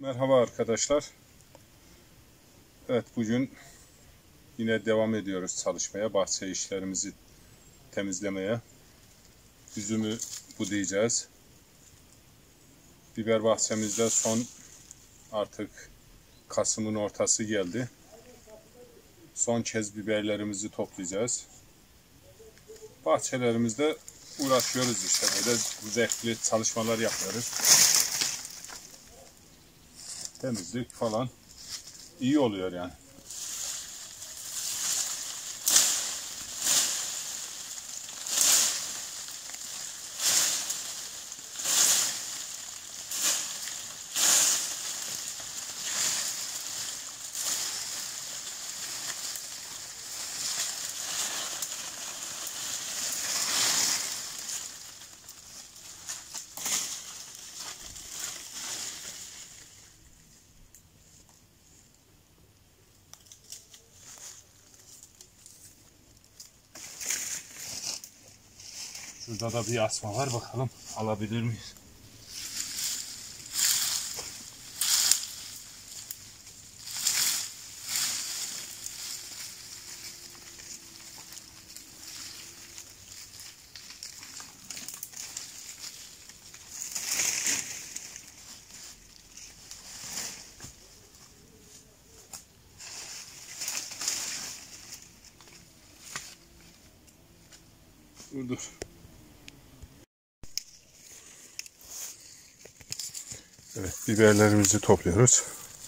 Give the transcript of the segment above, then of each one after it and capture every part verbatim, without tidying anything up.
Merhaba arkadaşlar. Evet, bugün yine devam ediyoruz çalışmaya, bahçe işlerimizi temizlemeye. Üzümü budayacağız. Biber bahçemizde son artık Kasım'ın ortası geldi. Son kez biberlerimizi toplayacağız. Bahçelerimizde uğraşıyoruz işte, böyle zevkli çalışmalar yapıyoruz. Temizlik falan iyi oluyor yani. Şurada da bir asma var, bakalım alabilir miyiz? Dur dur. Evet, biberlerimizi topluyoruz.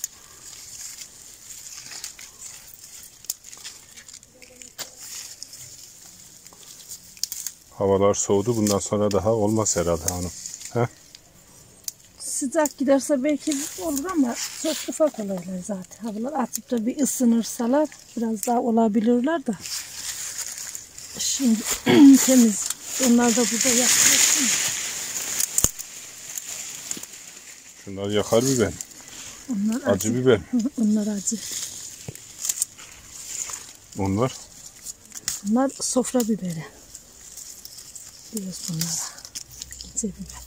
Havalar soğudu. Bundan sonra daha olmaz herhalde hanım. He? Sıcak giderse belki olur ama çok ufak olaylar zaten. Havalar açıp da bir ısınırsalar biraz daha olabilirler de. Şimdi temiz. Onlar da burada yaklaşsın. Şunlar yakar biber. Onlar acı, acı biber. Onlar acı. Onlar? Bunlar sofra biberi. Diyoruz bunlara. İnce biber.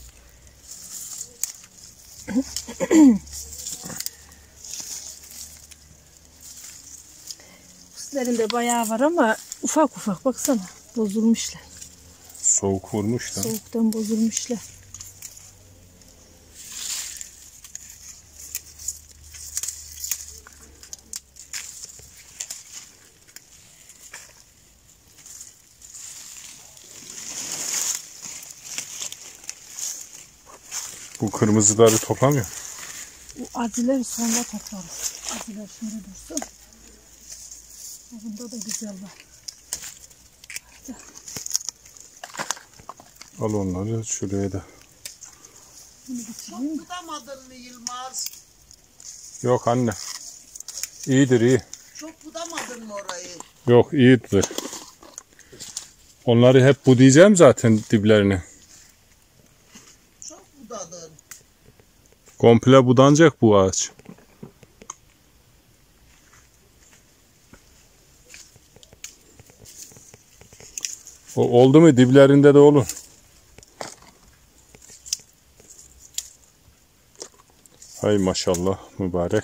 Üstlerinde bayağı var ama ufak ufak baksana. Bozulmuşlar. Soğuk vurmuş da. Soğuktan bozulmuşlar. Bu kırmızıları toplamıyor. Bu acıları sonra toplarız. Acılar şimdi dursun. Bunda da güzel var. Al onları şuraya da. Çok budamadın mı Yılmaz? Yok anne. İyidir, iyi. Çok budamadın mı orayı? Yok, iyidir. Onları hep budayacağım zaten, diplerini. Çok budadın. Komple budanacak bu ağaç. O oldu mu diplerinde de olur. Hay maşallah, mübarek.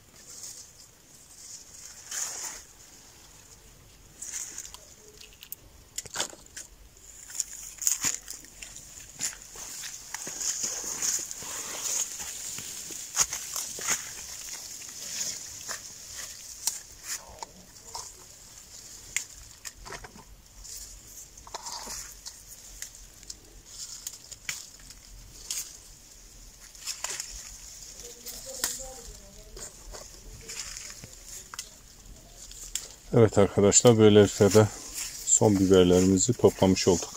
Evet arkadaşlar, böylelikle de son biberlerimizi toplamış olduk.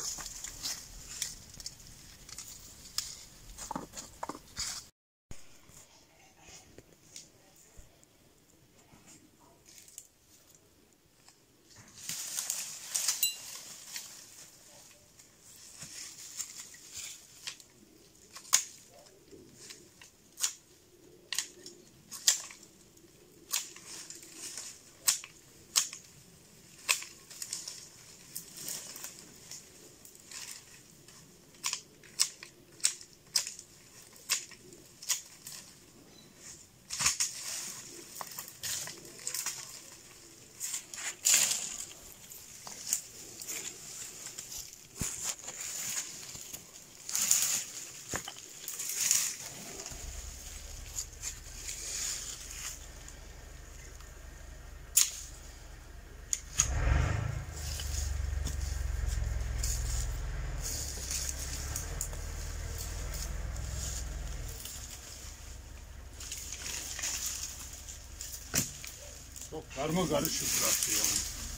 Karma karışık burası yani.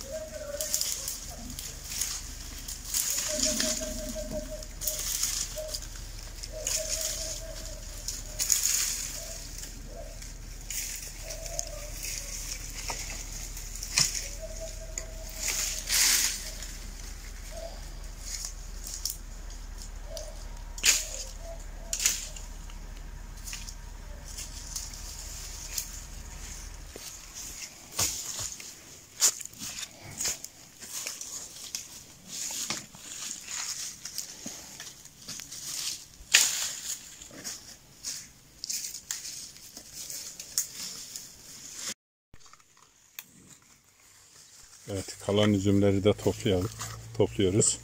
Evet, kalan üzümleri de toplayalım. Topluyoruz.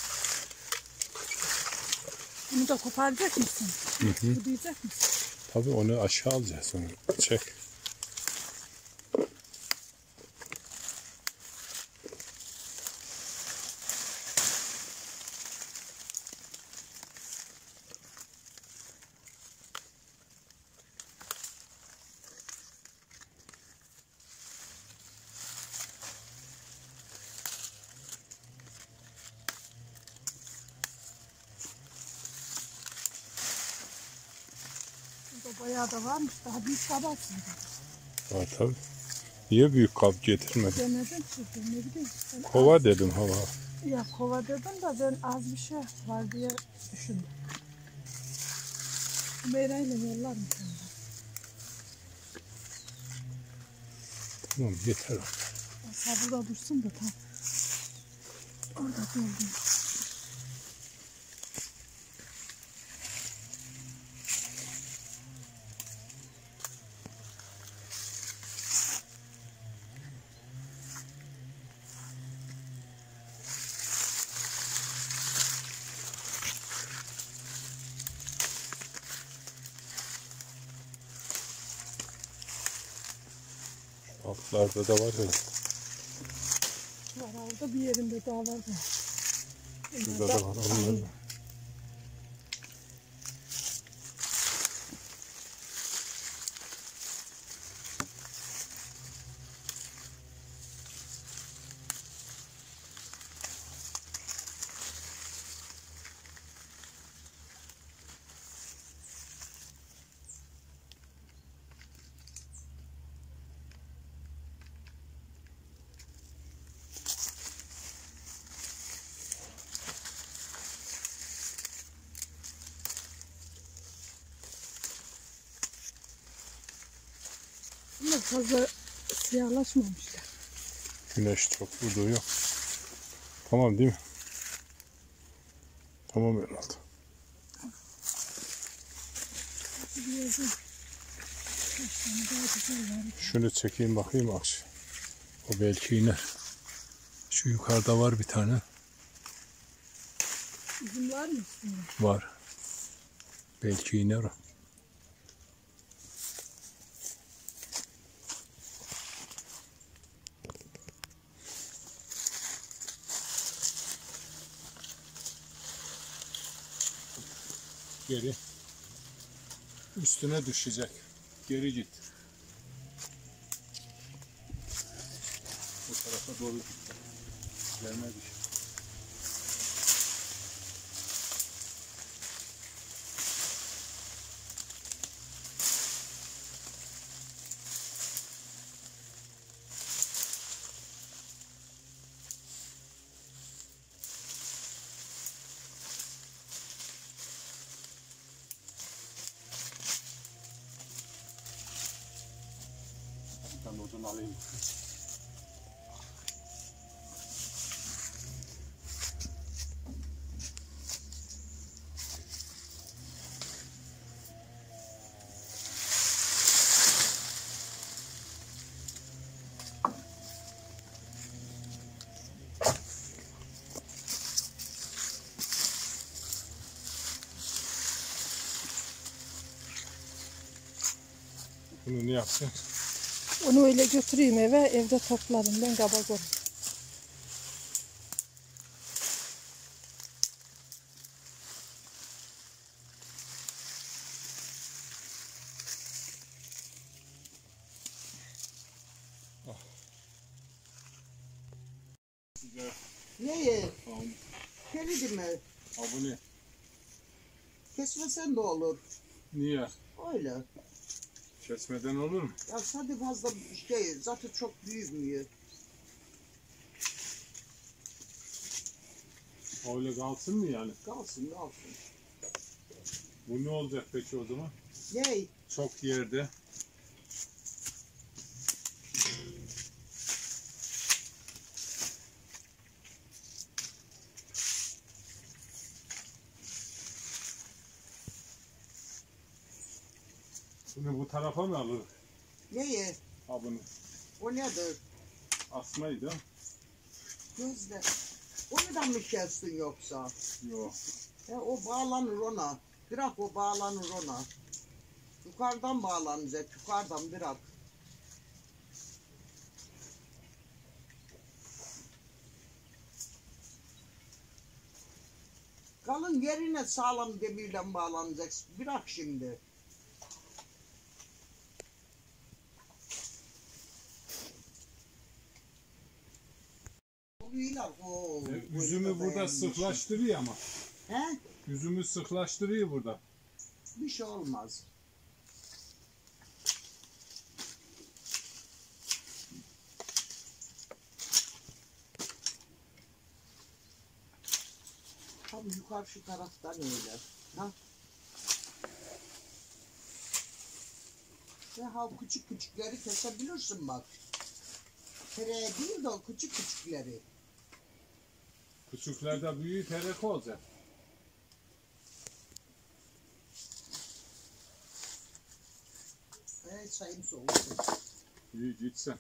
Bunu da koparacak mısın? Hı hı. Budayacak mısın? Tabii onu aşağı alacağız. Onu çek. Burada bayağı da varmış. Daha büyük kabarsın. Var tabii. Niye büyük kap getirmedin? Denedim çünkü ne bileyim. Ben Kova az- dedim hava. Ya kova dedim de ben az bir şey var diye düşündüm. Meyra'yla yollar mı sana? Tamam yeter. Sabırda dursun da tam. Orada gördüm. Altlarda da var ya. Var orada bir yerinde daha var da. Şurada da var. Onlar da. Ama fazla siyahlaşmamışlar. Güneş çok vuruyor. Tamam değil mi? Tamam herhalde. Bir yerde kaç tane daha güzel var. Şunu çekeyim bakayım akş. O belki iner. Şu yukarıda var bir tane. Üzüm var mı üstünde? Var. Belki iner o. Geri. Üstüne düşecek. Geri git. Bu tarafa doğru git. Gelme düş. Ben odun alayım. Bunu ne yapsın? Onu öyle götüreyim eve, evde toplarım ben kaba koyarım. Güzel. Neye? Tamam. Kelidi mi? Abone. Kesmesen de olur. Niye? Öyle. Kesmeden olur mu? Ya hadi fazla şey zaten çok büyümüyor. Öyle kalsın mı yani? Kalsın kalsın. Bu ne olacak peki o zaman? Ney? Çok yerde. Bunu bu tarafa mı alır? Neye? Ha bunu. O nedir? Asmaydı. Gözde. Onu da mı kestin yoksa? Yok. E, o bağlanır ona. Bırak o bağlanır ona. Yukarıdan bağlanacak. Yukarıdan bırak. Kalın yerine sağlam demirle bağlanacak. Bırak şimdi. Iyiler, o, E, Yüzümü burada sıklaştırıyor ama. He? Yüzümü sıklaştırıyor burada. Bir şey olmaz. Tam yukarı şu taraftan öyle. Ha? Ve ha küçük küçükleri kesebilirsin bak. Tereyağı değil de o küçük küçükleri. Küçüklerde büyük terek olacak. Evet sayım soğuk. İyi gitsen.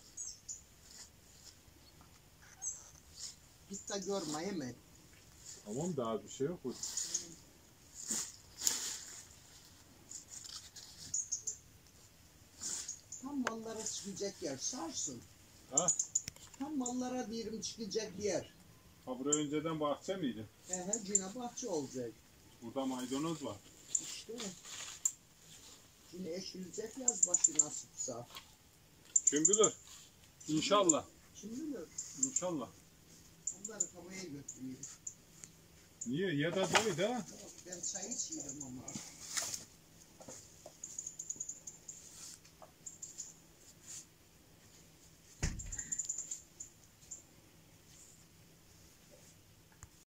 Git de görme hemen. Tamam daha bir şey yok. Tam mallara çıkacak yer sarsın. Ha? Tam mallara diyelim çıkacak yer. Ha buraya önceden bahçe miydi? He he cine bahçe olacak. Burada maydanoz var. İşte. Şimdi eşilecek yaz başı nasipse. Kim bilir? İnşallah. Kim bilir? İnşallah. Onları havaya götürüyor. Niye? Ya da doydu ha? Ben çay içiyorum ama.